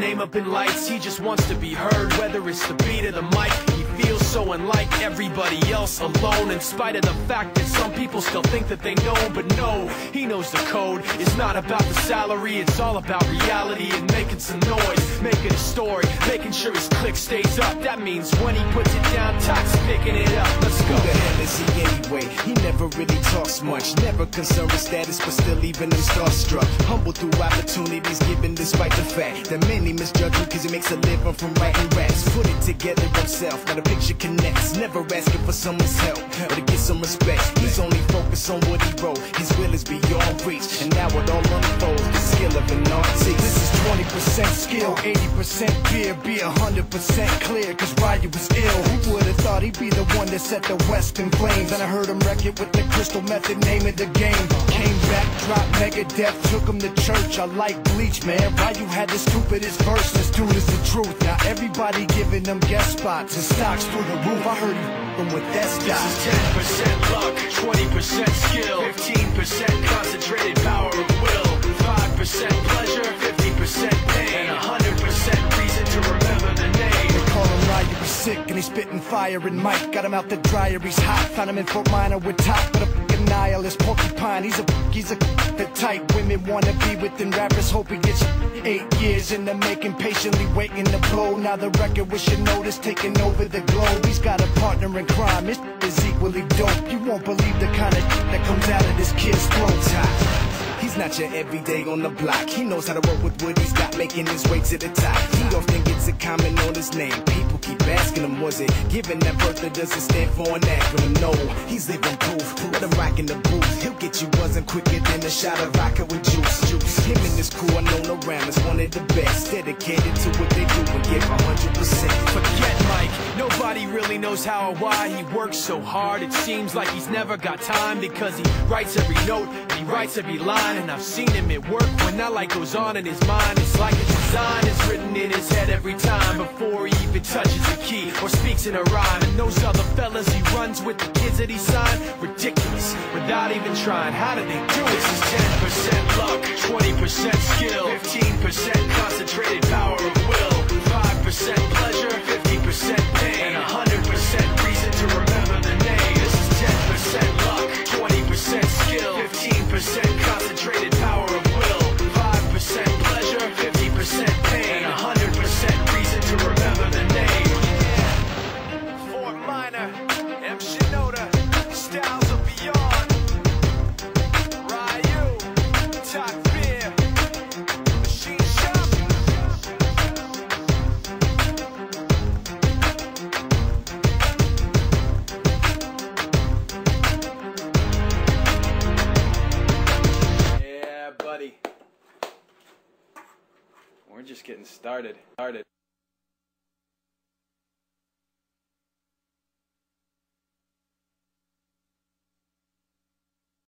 name up in lights. He just wants to be heard, whether it's the beat of the mic. He feels so unlike everybody else, alone, in spite of the fact that some people still think that they know. But no, he knows the code. It's not about the salary, it's all about reality and making some noise, making a story, making sure his click stays up. That means when he puts it down, Tox picking it up. Let's go. Who the hell is he anyway? He never really talks much, never concerned with status, but still leaving him starstruck. Humble through opportunities given despite the fact that many misjudge him cause he makes a living from writing raps. Put it together himself, now the picture connects, never asking for someone's help or to get some respect. He's only focused on what he wrote, his will is beyond reach, and now it all unfolds, the skill of an artist. This is 20% skill, 80% fear, be 100% clear, cause Ryu was ill. Who would've thought he'd be the one that set the West in flames? And I heard him wreck it with the Crystal Method, name of the game. Came back, dropped Megadeth, took him to church. I like Bleach, man. Ryu had the stupidest verse, this dude is the truth. Now everybody giving them guest spots and stocks through the roof. I heard he f***ing with that stock. This is 10% luck, 20% skill, 15% concentrated power of will, 5% pleasure, 50% pain, and 100% reason to remember the name. They call him Ryu, he's sick and he's spitting fire. And Mike got him out the dryer, he's hot. Found him in Fort Minor with Top, but a f***ing nihilist porcupine. He's the type women wanna be with, and rappers hope he gets 8 years in the making, patiently waiting to blow. Now the record with your notice taking over the globe. He's got a partner in crime, his is equally dope. You won't believe the kind of that comes out of this kid's throat. He's not your everyday on the block. He knows how to work with what he's got, making his way to the top. He often gets a comment on his name. People keep asking him, was it given that birth that doesn't stand for an acronym? No, he's living proof. Let him rock in the booth. He'll get you buzzing quicker than a shot of vodka with juice. Him and his crew are known around as one of the best, dedicated to what they do and give 100%. Forget Mike, nobody really knows how or why he works so hard. It seems like he's never got time, because he writes every note and he writes every line. And I've seen him at work when that light goes on in his mind. It's like a design is written in his head every time, before he even touches a key or speaks in a rhyme. And those other fellas he runs with, the kids that he signed, ridiculous, without even trying. How do they do it? This is 10% luck, 20% skill, 15% concentrated power of will, 5% pleasure, 50% pain, and 100% reason to remember the name. This is 10% luck, 20% skill, 15% concentrated power of will, 5% pleasure, 50% pain, and 100% reason to remember the name. Yeah. Fort Minor, M. Shinoda, Styles of Beyond, Ryu, Top Beer, Machine Shop. Yeah, buddy. We're just getting started.